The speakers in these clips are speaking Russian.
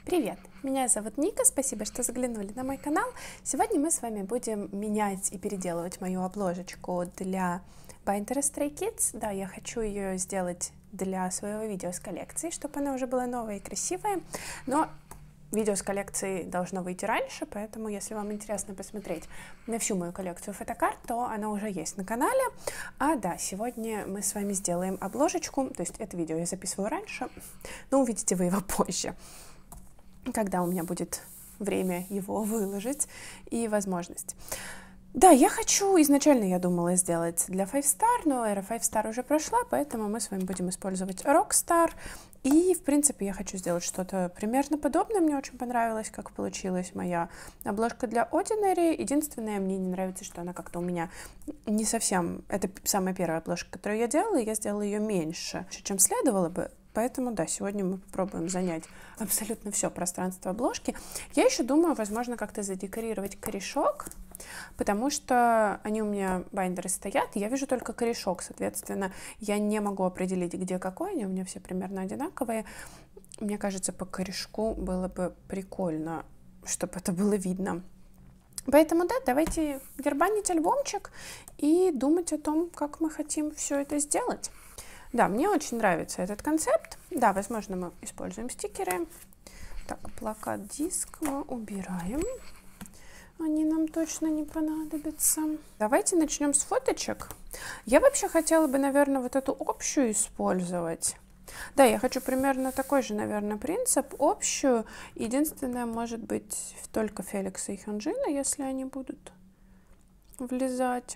Привет! Меня зовут Ника, спасибо, что заглянули на мой канал. Сегодня мы с вами будем менять и переделывать мою обложечку для байндера Stray Kids. Да, я хочу ее сделать для своего видео с коллекцией, чтобы она уже была новая и красивая. Но видео с коллекцией должно выйти раньше, поэтому, если вам интересно посмотреть на всю мою коллекцию фотокарт, то она уже есть на канале. А да, сегодня мы с вами сделаем обложечку, то есть это видео я записываю раньше, но увидите вы его позже, когда у меня будет время его выложить и возможность. Да, изначально я думала сделать для Five Star, но эра Five Star уже прошла, поэтому мы с вами будем использовать Rockstar. И, в принципе, я хочу сделать что-то примерно подобное. Мне очень понравилось, как получилась моя обложка для Ordinary. Единственное, мне не нравится, что она как-то у меня не совсем... Это самая первая обложка, которую я делала, и я сделала ее меньше, чем следовало бы. Поэтому, да, сегодня мы попробуем занять абсолютно все пространство обложки. Я еще думаю, возможно, как-то задекорировать корешок, потому что они у меня байндеры стоят, и я вижу только корешок, соответственно, я не могу определить, где какой, они у меня все примерно одинаковые. Мне кажется, по корешку было бы прикольно, чтобы это было видно. Поэтому, да, давайте дербанить альбомчик и думать о том, как мы хотим все это сделать. Да, мне очень нравится этот концепт. Да, возможно, мы используем стикеры. Так, плакат, диск мы убираем. Они нам точно не понадобятся. Давайте начнем с фоточек. Я вообще хотела бы, наверное, вот эту общую использовать. Да, я хочу примерно такой же, наверное, принцип. Общую. Единственное, может быть, только Феликса и Хёнджина, если они будут влезать.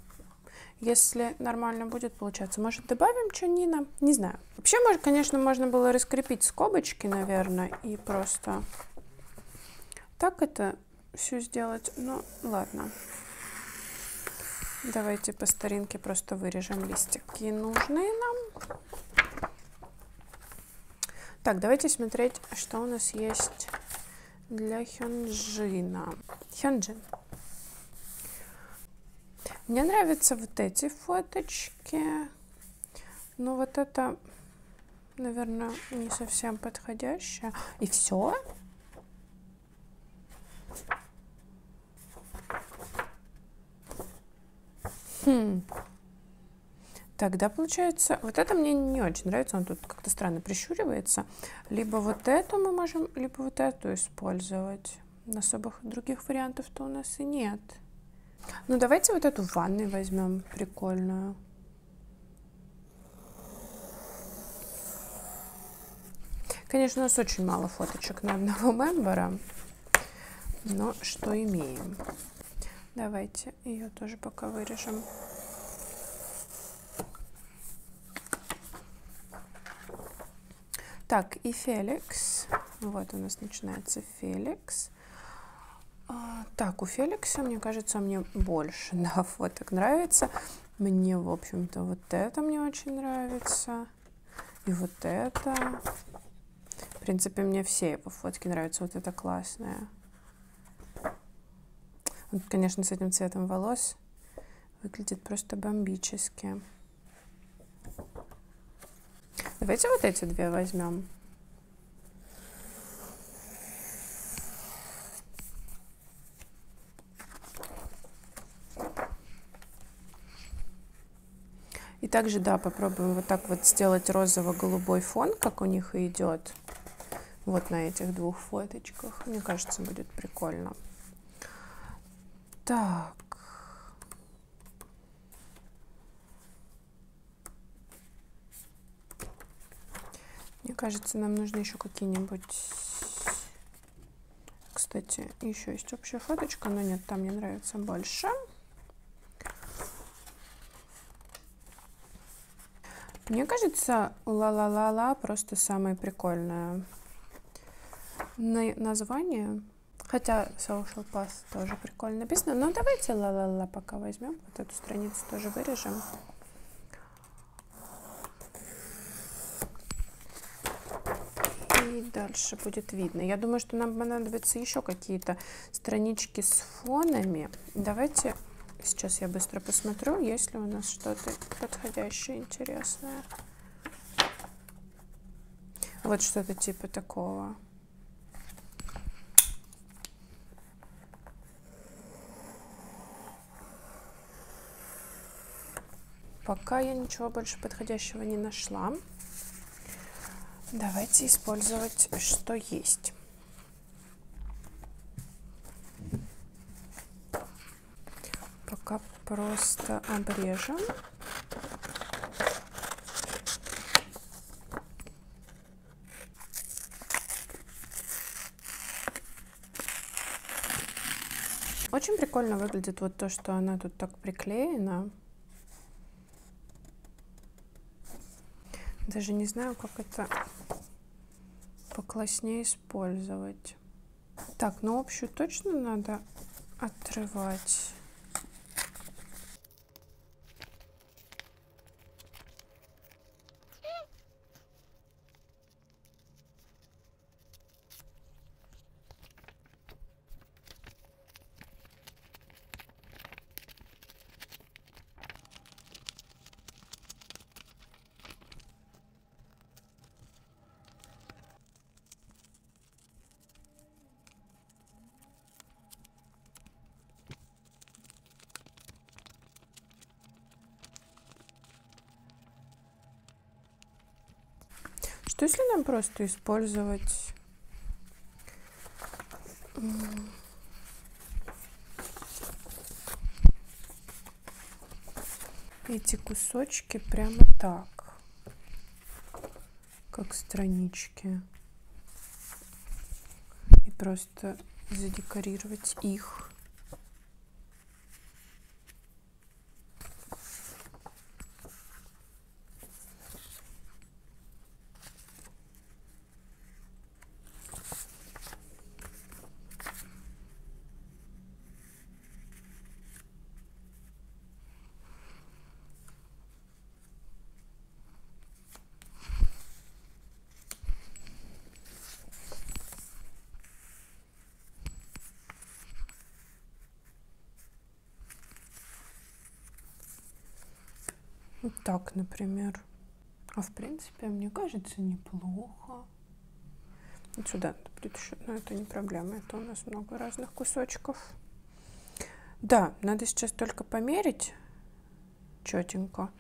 Если нормально будет получаться. Может, добавим Чонина? Не знаю. Вообще, конечно, можно было раскрепить скобочки, наверное, и просто так это все сделать. Ну, ладно. Давайте по старинке просто вырежем листики нужные нам. Так, давайте смотреть, что у нас есть для Хёнджина. Хёнджин. Мне нравятся вот эти фоточки, но вот это, наверное, не совсем подходящее. И все? Тогда получается, вот это мне не очень нравится, он тут как-то странно прищуривается. Либо вот эту мы можем, либо вот эту использовать. Особых других вариантов-то у нас и нет. Ну, давайте вот эту в ванной возьмем, прикольную. Конечно, у нас очень мало фоточек на одного мембера, но что имеем. Давайте ее тоже пока вырежем. Так, и Феликс. Вот у нас начинается Феликс. Так, у Феликса, мне кажется, мне больше, да, фоток нравится. Мне, в общем-то, вот это мне очень нравится. И вот это. В принципе, мне все его фотки нравятся. Вот это классное. Вот, конечно, с этим цветом волос выглядит просто бомбически. Давайте вот эти две возьмем. И также, да, попробуем вот так вот сделать розово-голубой фон, как у них и идет. Вот на этих двух фоточках. Мне кажется, будет прикольно. Так. Мне кажется, нам нужны еще какие-нибудь... Кстати, еще есть общая фоточка, но нет, там мне нравится больше. Мне кажется, ла-ла-ла-ла просто самое прикольное название. Хотя Social Pass тоже прикольно написано. Но давайте ла-ла-ла пока возьмем. Вот эту страницу тоже вырежем. И дальше будет видно. Я думаю, что нам понадобятся еще какие-то странички с фонами. Давайте... Сейчас я быстро посмотрю, есть ли у нас что-то подходящее, интересное. Вот что-то типа такого. пока я ничего больше подходящего не нашла, давайте использовать, что есть. Пока просто обрежем. Очень прикольно выглядит вот то, что она тут так приклеена. Даже не знаю, как это покласснее использовать. Так, ну общую точно надо отрывать. Что если нам просто использовать эти кусочки прямо так, как странички, и просто задекорировать их? Вот так, например. А в принципе, мне кажется, неплохо. Вот сюда будет еще, но это не проблема, это у нас много разных кусочков. Да, надо сейчас только померить четенько.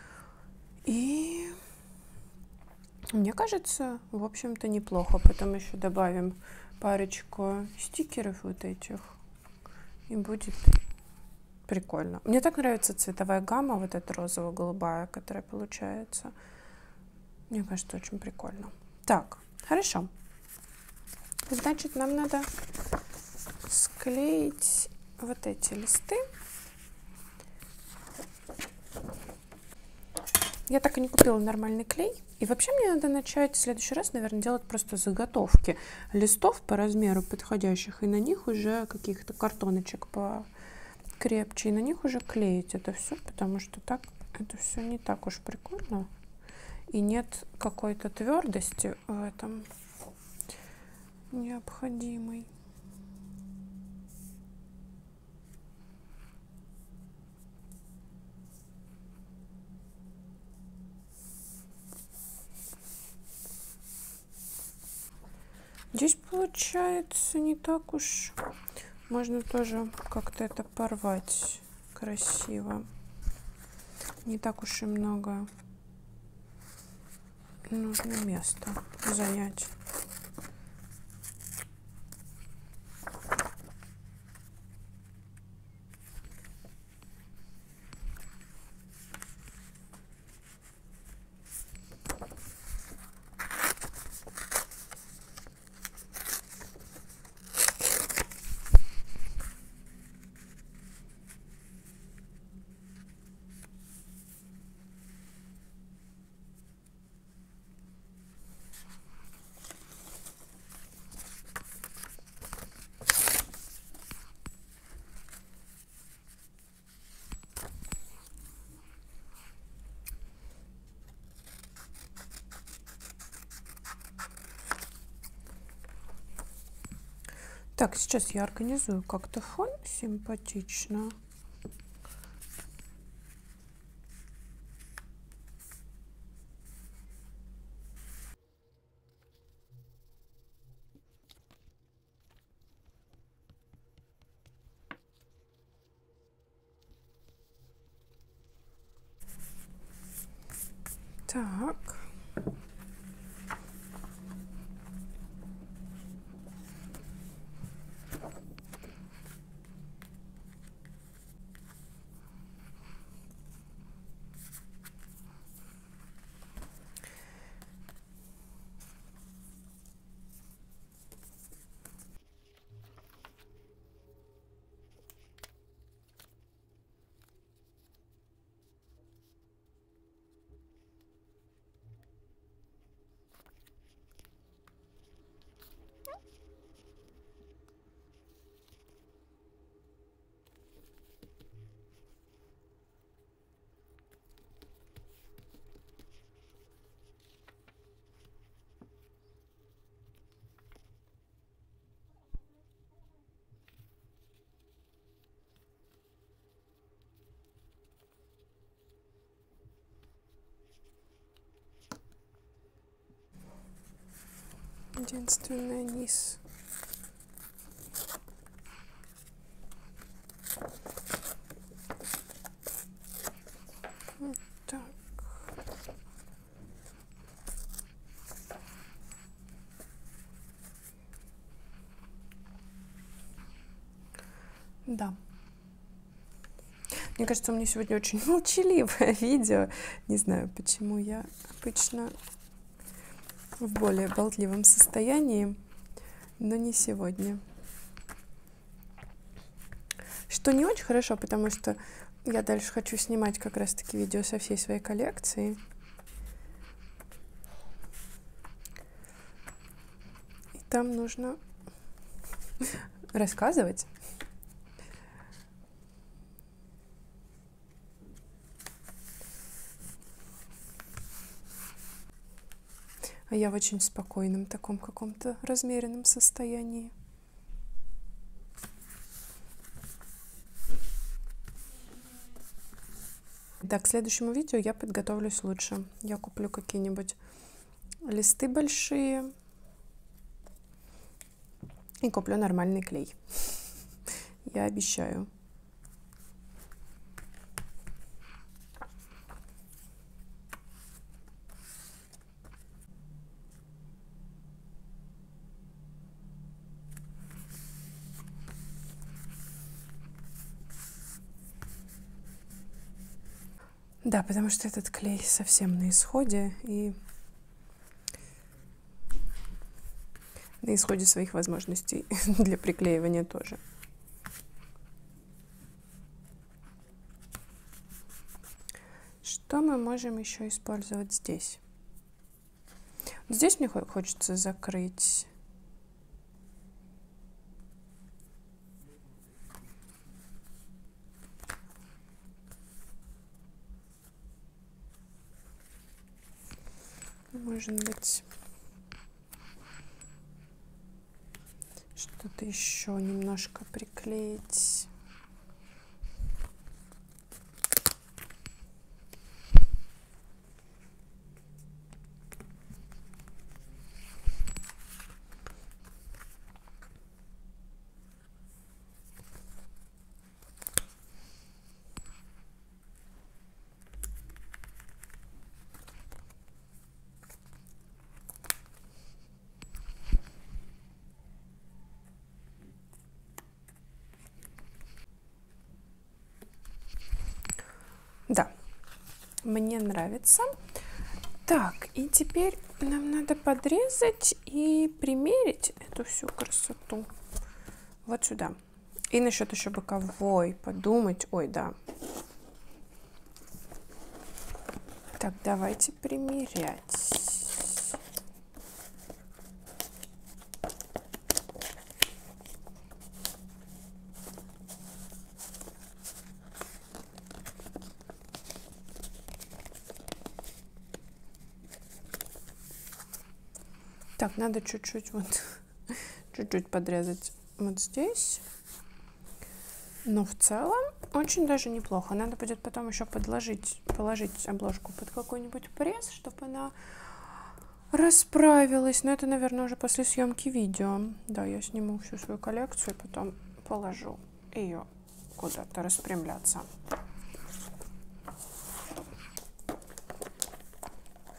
И мне кажется, в общем-то, неплохо. Потом еще добавим парочку стикеров вот этих, и будет прикольно. Мне так нравится цветовая гамма, вот эта розово-голубая, которая получается. Мне кажется, очень прикольно. Так, хорошо. Значит, нам надо склеить вот эти листы. Я так и не купила нормальный клей. И вообще мне надо начать в следующий раз, наверное, делать просто заготовки листов по размеру подходящих, и на них уже каких-то картоночек покрепче, и на них уже клеить это все, потому что так это все не так уж прикольно. И нет какой-то твердости в этом необходимой. Здесь получается не так уж. Можно тоже как-то это порвать красиво. Не так уж и много нужно места занять. Так, сейчас я организую как-то фон симпатично. Так. Единственное, низ. Вот так. Да. Мне кажется, у меня сегодня очень молчаливое видео. Не знаю, почему я обычно в более болтливом состоянии, но не сегодня. Что не очень хорошо, потому что я дальше хочу снимать как раз-таки видео со всей своей коллекции. И там нужно рассказывать. А я в очень спокойном таком каком-то размеренном состоянии. Так, к следующему видео я подготовлюсь лучше. Я куплю какие-нибудь листы большие и куплю нормальный клей. Я обещаю. Да, потому что этот клей совсем на исходе и на исходе своих возможностей для приклеивания тоже. Что мы можем еще использовать здесь? Здесь мне хочется закрыть может быть что-то еще немножко приклеить. Да, мне нравится. Так, и теперь нам надо подрезать и примерить эту всю красоту вот сюда. И насчет еще боковой подумать. Ой, да. Так, давайте примерять. Так, надо чуть-чуть вот, чуть-чуть подрезать вот здесь. Но в целом очень даже неплохо. Надо будет потом еще положить обложку под какой-нибудь пресс, чтобы она расправилась. Но это, наверное, уже после съемки видео. Да, я сниму всю свою коллекцию и потом положу ее куда-то распрямляться.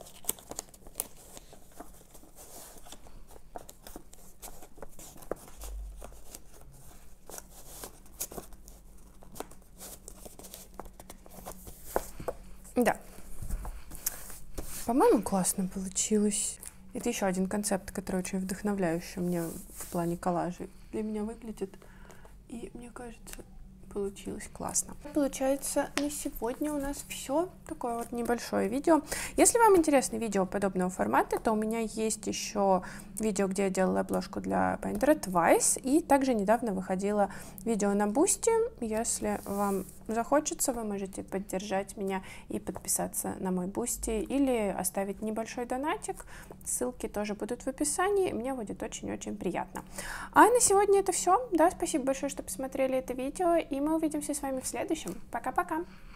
Да. По-моему, классно получилось. Это еще один концепт, который очень вдохновляющий мне в плане коллажей для меня выглядит. И мне кажется, получилось классно. Получается, на сегодня у нас все. Такое вот небольшое видео. Если вам интересны видео подобного формата, то у меня есть еще видео, где я делала обложку для Painter Twice, и также недавно выходило видео на Boosty. Если вам захочется, вы можете поддержать меня и подписаться на мой Boosty или оставить небольшой донатик. Ссылки тоже будут в описании. Мне будет очень-очень приятно. А на сегодня это все. Да, спасибо большое, что посмотрели это видео, и мы увидимся с вами в следующем. Пока-пока!